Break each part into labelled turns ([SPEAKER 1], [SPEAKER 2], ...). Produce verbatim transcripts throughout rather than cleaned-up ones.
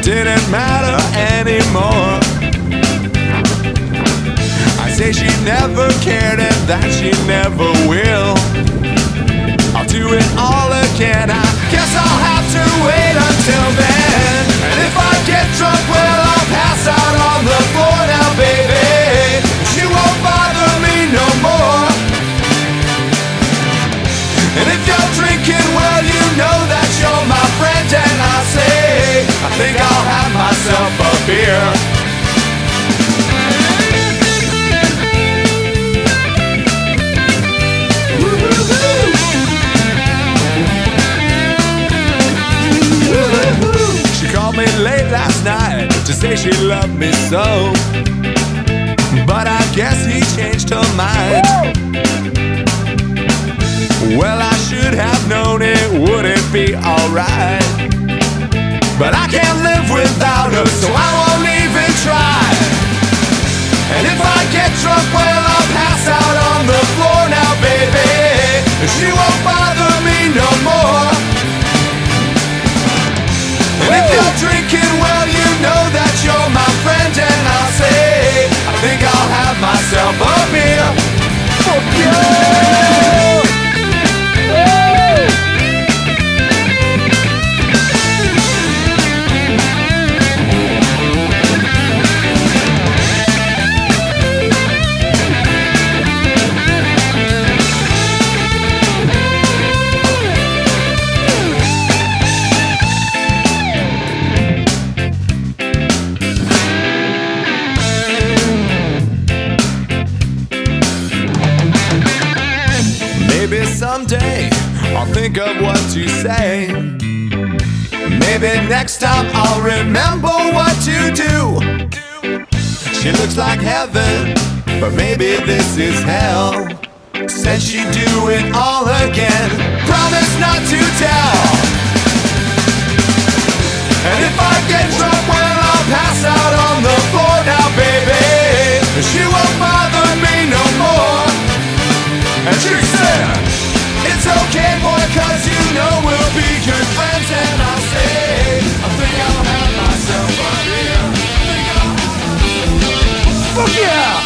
[SPEAKER 1] didn't matter anymore. I say she never cared and that she never will. I'll do it all again. I guess I'll have to wait until then. And if I get drunk, well, I'll pass out on the floor now, baby. She won't bother me no more. And if you're drinking, well, you know that you're my friend. And I say, I think I'll have myself a beer. She called me late last night to say she loved me so, but I guess he changed her mind. Well, I should have known it wouldn't be alright, but I can't live without her, so I won't even try. And if I get drunk, well, I'll pass out on the floor now, baby. She won't bother me no more. And if you're drinking, well, you know that you're my friend. And I'll say, I think I'll have myself a beer. Fuck you! Maybe someday I'll think of what to say. Maybe next time I'll remember what to do. She looks like heaven, but maybe this is hell. Said she'd do it all again, promise not to tell. And if I get drunk, well, I'll pass out on the floor now, baby. She won't bother me no more. And she said, it's okay, boy, cause you know we'll be good friends. And I'll say, I think I'll have myself a beer. I think I'll have... Fuck yeah!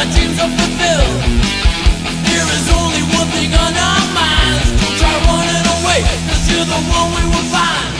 [SPEAKER 2] our dreams are fulfilled. There is only one thing on our minds. Don't try running away, cause you're the one we will find.